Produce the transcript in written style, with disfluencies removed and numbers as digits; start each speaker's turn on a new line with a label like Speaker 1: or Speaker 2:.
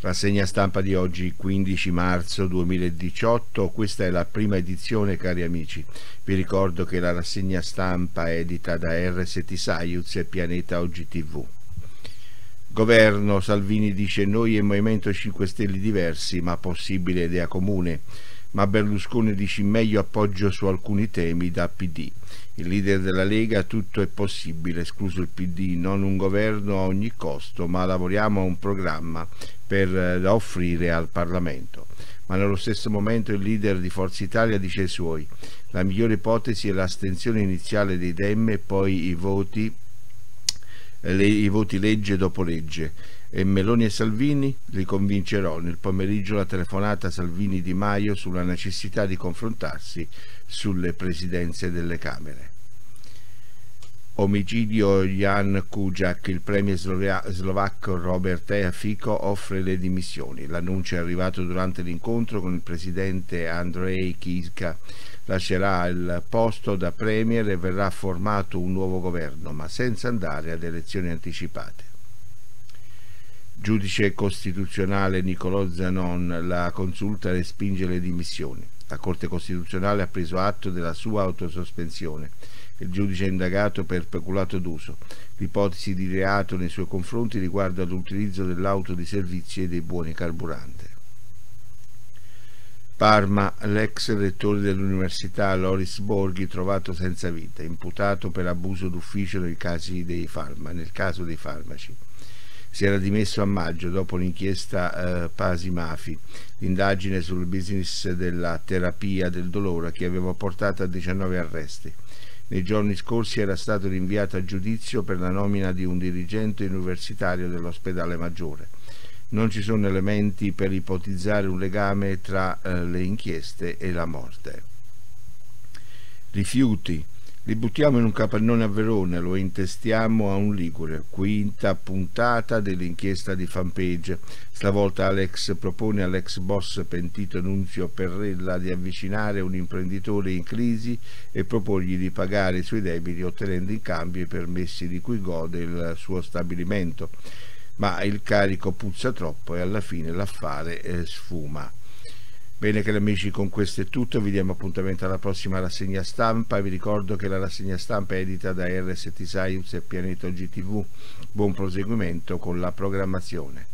Speaker 1: Rassegna stampa di oggi, 15 marzo 2018. Questa è la prima edizione, cari amici. Vi ricordo che la rassegna stampa è edita da RST Saiuz e Pianeta Oggi TV. Governo, Salvini dice noi e Movimento 5 Stelle diversi, ma possibile idea comune. Ma Berlusconi dice meglio appoggio su alcuni temi da PD. Il leader della Lega, tutto è possibile, escluso il PD, non un governo a ogni costo, ma lavoriamo a un programma da offrire al Parlamento. Ma nello stesso momento il leader di Forza Italia dice i suoi. La migliore ipotesi è l'astensione iniziale dei Dem e poi i voti legge dopo legge. E Meloni e Salvini li convincerò. Nel pomeriggio la telefonata Salvini-Di Maio sulla necessità di confrontarsi sulle presidenze delle Camere. Omicidio Jan Kuciak, il premier slovacco Robert Fico offre le dimissioni. L'annuncio è arrivato durante l'incontro con il presidente Andrej Kiska. Lascerà il posto da premier e verrà formato un nuovo governo, ma senza andare ad elezioni anticipate. Giudice costituzionale Nicolò Zanon, la consulta respinge le dimissioni. La Corte Costituzionale ha preso atto della sua autosospensione. Il giudice è indagato per peculato d'uso. L'ipotesi di reato nei suoi confronti riguarda l'utilizzo dell'auto di servizio e dei buoni carburante. Parma, l'ex rettore dell'università Loris Borghi trovato senza vita, imputato per abuso d'ufficio nel caso dei farmaci. Si era dimesso a maggio dopo l'inchiesta Pasi-Mafi, l'indagine sul business della terapia del dolore che aveva portato a 19 arresti. Nei giorni scorsi era stato rinviato a giudizio per la nomina di un dirigente universitario dell'ospedale Maggiore. Non ci sono elementi per ipotizzare un legame tra le inchieste e la morte. Rifiuti. Li buttiamo in un capannone a Verona, lo intestiamo a un ligure. Quinta puntata dell'inchiesta di Fanpage. Stavolta Alex propone all'ex boss pentito Nunzio Perrella di avvicinare un imprenditore in crisi e proporgli di pagare i suoi debiti ottenendo in cambio i permessi di cui gode il suo stabilimento. Ma il carico puzza troppo e alla fine l'affare sfuma. Bene cari amici, con questo è tutto, vi diamo appuntamento alla prossima rassegna stampa. Vi ricordo che la rassegna stampa è edita da RST Saiuz e Pianeta Oggi TV. Buon proseguimento con la programmazione.